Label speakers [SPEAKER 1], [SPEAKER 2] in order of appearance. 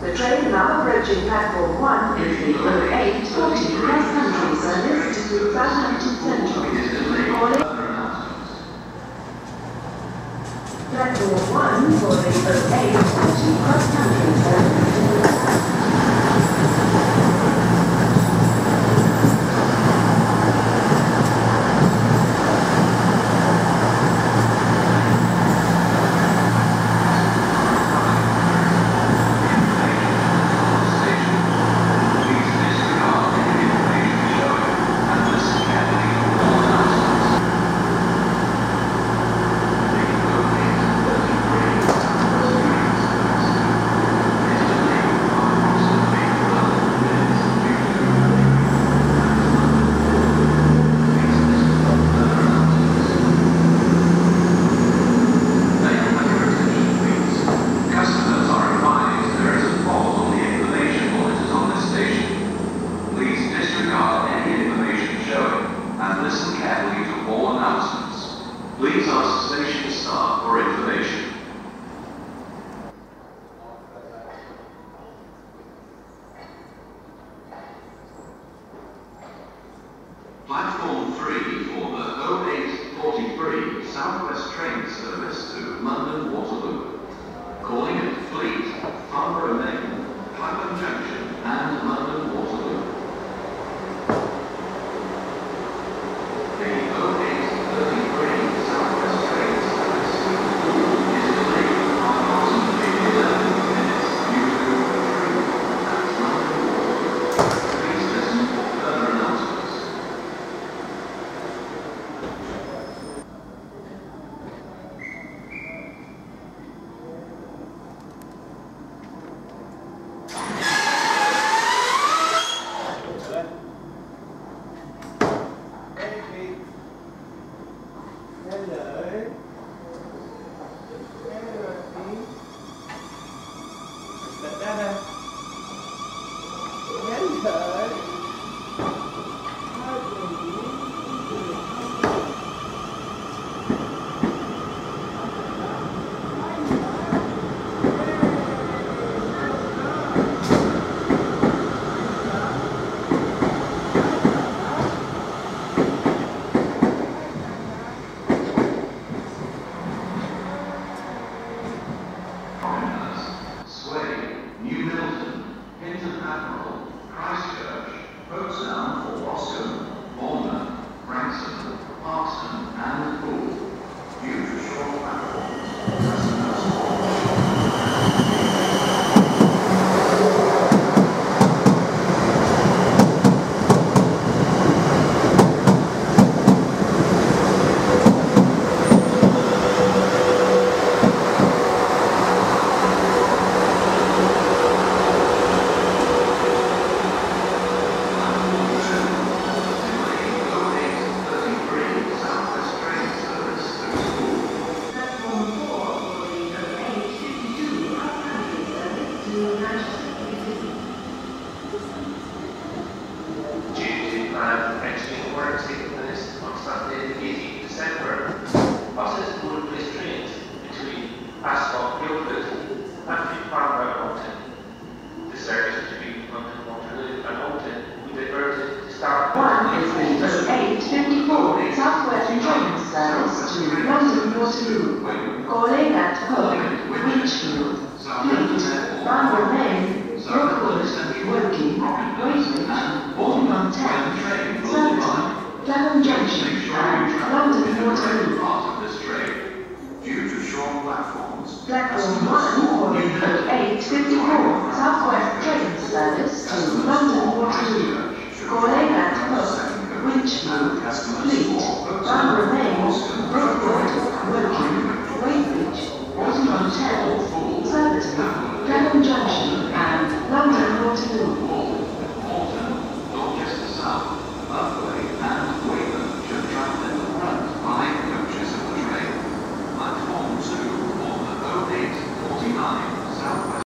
[SPEAKER 1] The train now approaching platform 1 is the 0840 cross-country service to Southampton Central. Calling platform 1 for the 0840 cross-country service to
[SPEAKER 2] Please ask station staff for information. Platform 3 for the 0843 Southwest train service to London Waterloo. Calling at Fleet, Farnborough Main, Clapham Junction and London Waterloo. The 0833 Southwest train service to Liverpool is delayed by approximately 11 minutes due to a train fault at London Waterloo. Please listen for further announcements.
[SPEAKER 1] Calling at Hook, Winchfield, Fleet, Farnborough Main, Rookwood, Woking, Weybridge, Alderman Town, Surrey, Clapham Junction, and London Waterloo.
[SPEAKER 2] Due to short platforms,
[SPEAKER 1] Platform 1 for the 0854 Southwest train service to London.